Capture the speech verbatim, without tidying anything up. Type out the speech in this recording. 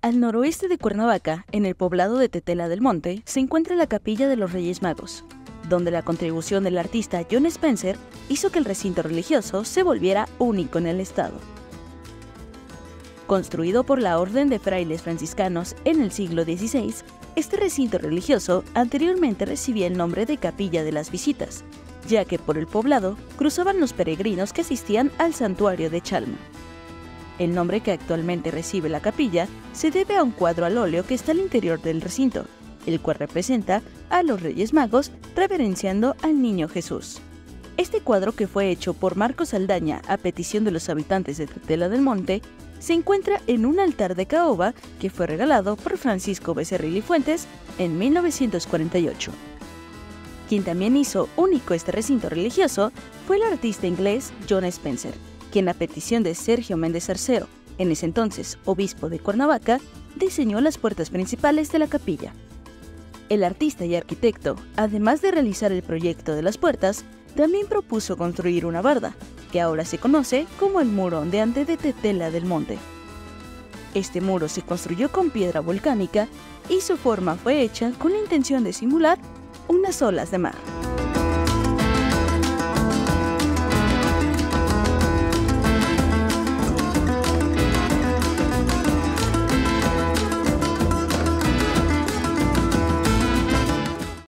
Al noroeste de Cuernavaca, en el poblado de Tetela del Monte, se encuentra la Capilla de los Reyes Magos, donde la contribución del artista John Spencer hizo que el recinto religioso se volviera único en el estado. Construido por la Orden de Frailes Franciscanos en el siglo dieciséis, este recinto religioso anteriormente recibía el nombre de Capilla de las Visitas, ya que por el poblado cruzaban los peregrinos que asistían al santuario de Chalma. El nombre que actualmente recibe la capilla se debe a un cuadro al óleo que está al interior del recinto, el cual representa a los Reyes Magos reverenciando al Niño Jesús. Este cuadro, que fue hecho por Marcos Saldaña a petición de los habitantes de Tetela del Monte, se encuentra en un altar de caoba que fue regalado por Francisco Becerril y Fuentes en mil novecientos cuarenta y ocho. Quien también hizo único este recinto religioso fue el artista inglés John Spencer, quien a petición de Sergio Méndez Arceo, en ese entonces obispo de Cuernavaca, diseñó las puertas principales de la capilla. El artista y arquitecto, además de realizar el proyecto de las puertas, también propuso construir una barda, que ahora se conoce como el muro ondeante de Tetela del Monte. Este muro se construyó con piedra volcánica y su forma fue hecha con la intención de simular unas olas de mar.